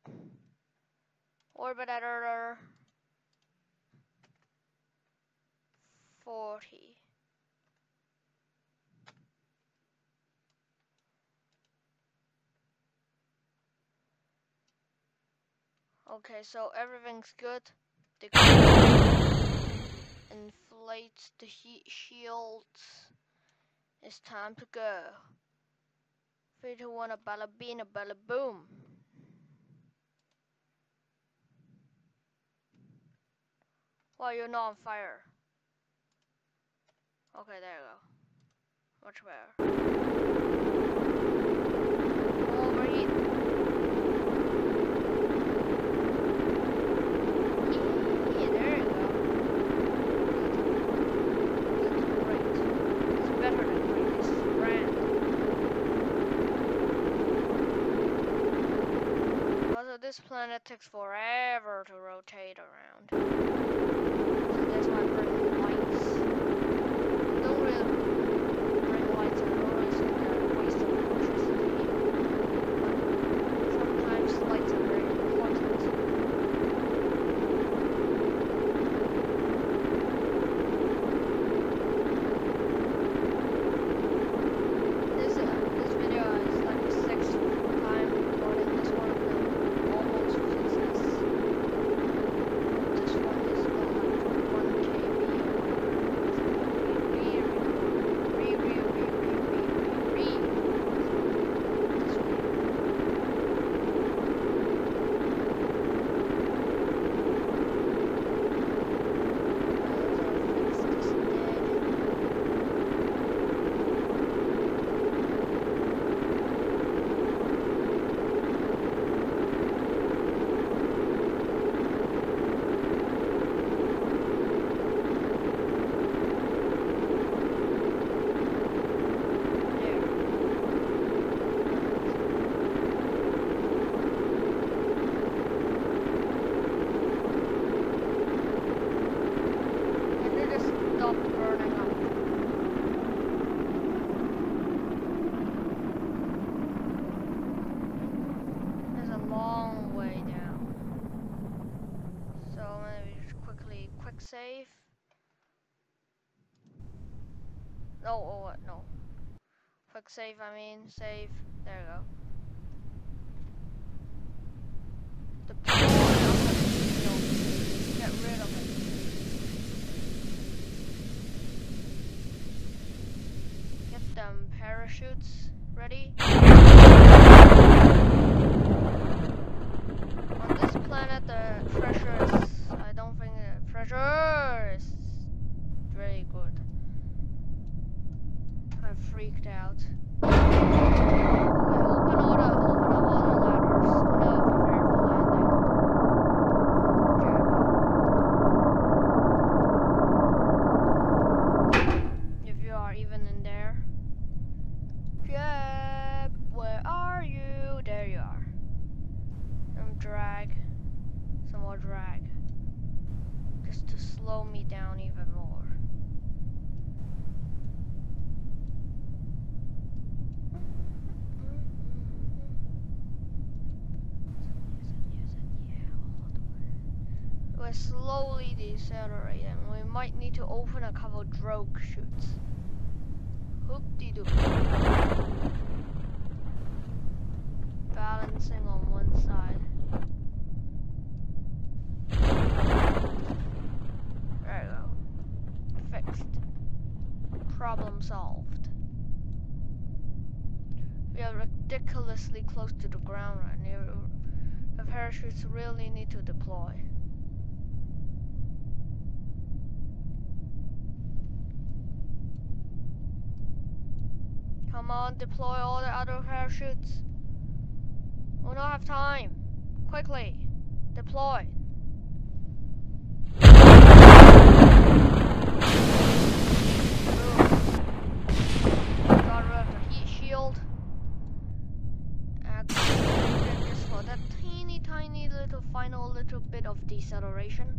Orbit editor 40. Okay, so everything's good. The inflates the heat shields. It's time to go. 3, 2, 1, a balla bean, a balla boom. Well, you're not on fire. Okay, there you go. Much better. Overheat. Yeah, there you go. Good. Great. It's better than great. It's grand. Also, this planet takes forever to rotate around. So that's why I bring lights. Don't really bring lights at all. I think they're a waste of electricity. But sometimes lights are very important. This video is like the 6th time recording this one of them almost success. This one is not like 1 KB or whatever. Save. Oh, what? No. Quick save, I mean, save. There you go. Deploy. Get rid of it. Get them parachutes ready. On this planet, the pressure is. I don't think the pressure is very good. I'm freaked out. Okay, open up all the ladders. No, prepare for landing. Jab. If you are even in there. Jab, where are you? There you are. Drag. Some more drag. Just to slow me down even more. We're slowly decelerating. We might need to open a couple drogue chutes. Hoop-de-doo. Balancing on one side. There you go. Fixed. Problem solved. We are ridiculously close to the ground right now. The parachutes really need to deploy. Come on, deploy all the other parachutes. We don't have time. Quickly, deploy. Got rid of the heat shield. And just for that tiny little final little bit of deceleration.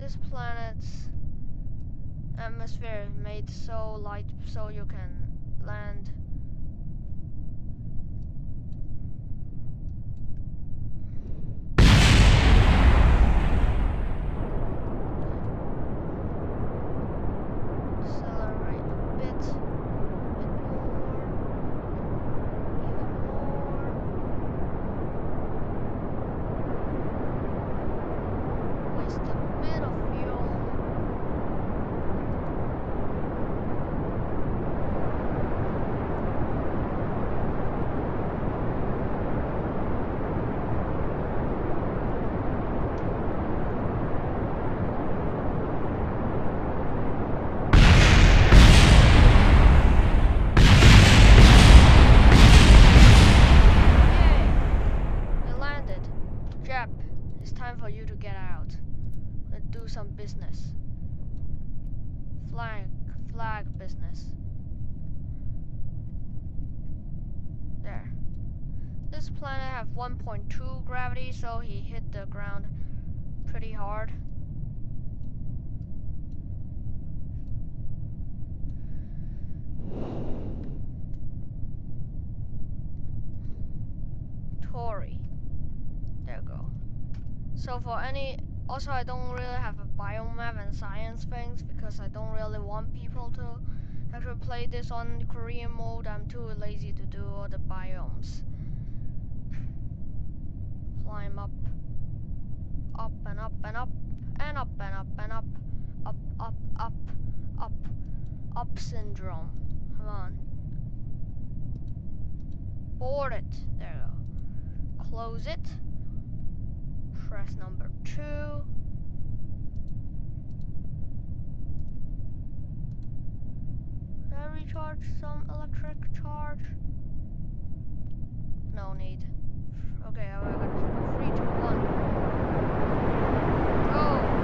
This planet's atmosphere is made so light so you can land. Accelerate a bit more, even more. Waste a bit of fuel. Jap, it's time for you to get out. Let's do some business. Flag business. There. This planet have 1.2 gravity, so he hit the ground pretty hard. Tori. There we go. So for also I don't really have a biome map and science things because I don't really want people to actually play this on Korean mode. I'm too lazy to do all the biomes. Climb up, up and up and up, and up and up and up, up, up, up, up, up syndrome. Come on. Board it. There we go. Close it. Press number 2. Can I recharge some electric charge? No need. Okay, we're gonna go 3, 2, 1. Go!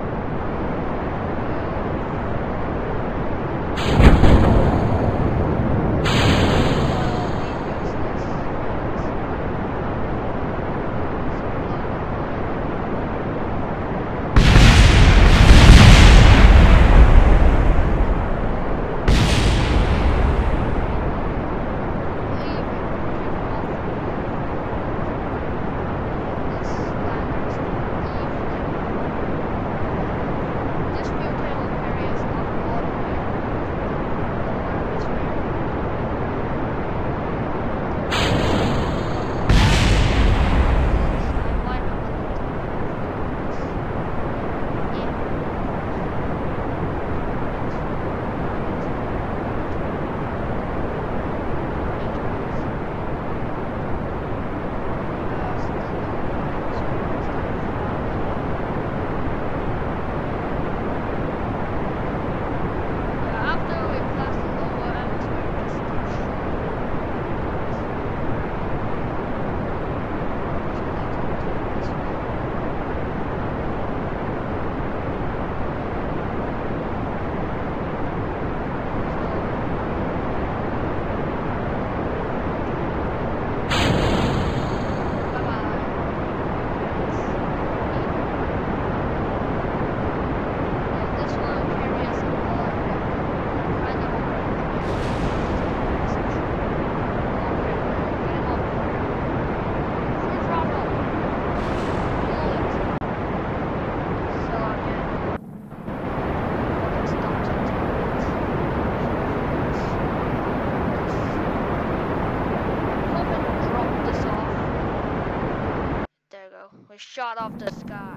We shot off the sky.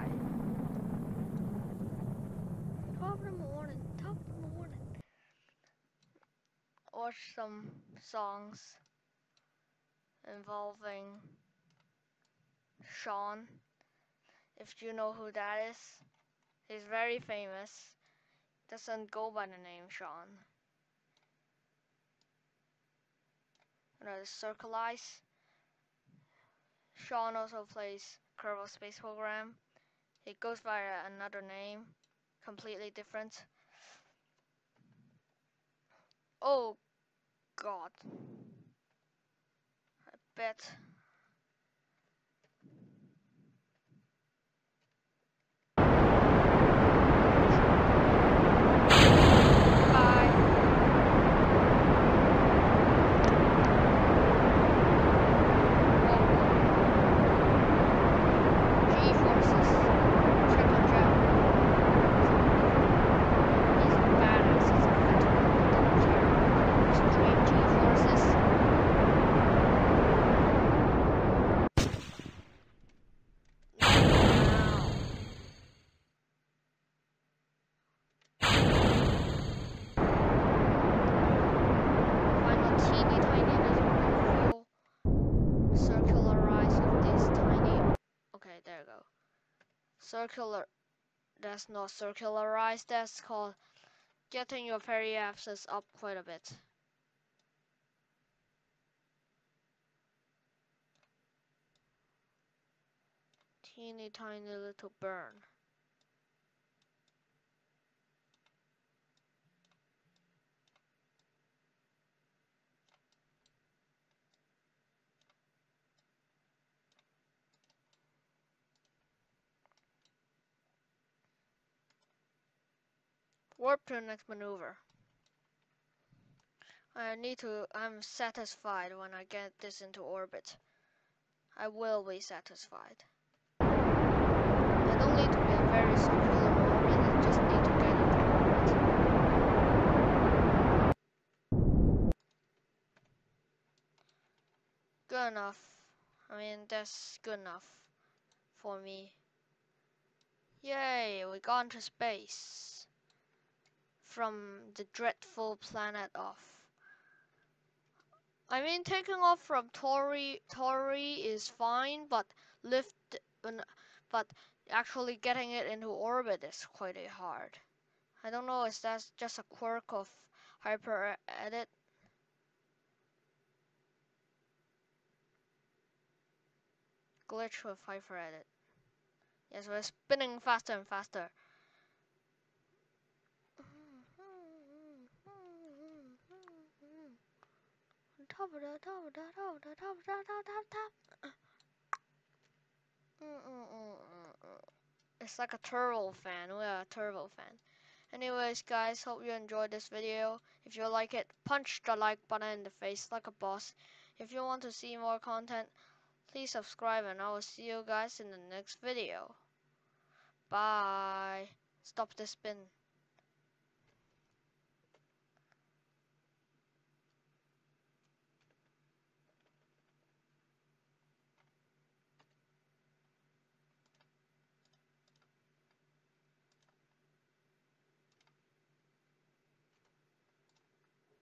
12 in the morning, 12 in the morning. Watch some songs involving Sean. If you know who that is, he's very famous. Doesn't go by the name Sean. Another Circle Ice. Sean also plays Kerbal Space Program. It goes by another name, completely different. Oh God. I bet. circular. That's not circularized. That's called getting your periapsis up quite a bit. Teeny tiny little burn. Warp to the next maneuver. I'm satisfied when I get this into orbit. I will be satisfied. I don't need to be a very circular orbit, I just need to get into orbit. Good enough. I mean, that's good enough for me. Yay, we got into space. From the dreadful planet of. I mean, taking off from Tori is fine, but but actually getting it into orbit is quite hard. I don't know if that's just a quirk of HyperEdit. Glitch with HyperEdit. Yes, we're spinning faster and faster. It's like a turbo fan. We are a turbo fan. Anyways, guys, hope you enjoyed this video. If you like it, punch the like button in the face like a boss. If you want to see more content, please subscribe and I will see you guys in the next video. Bye. Stop the spin.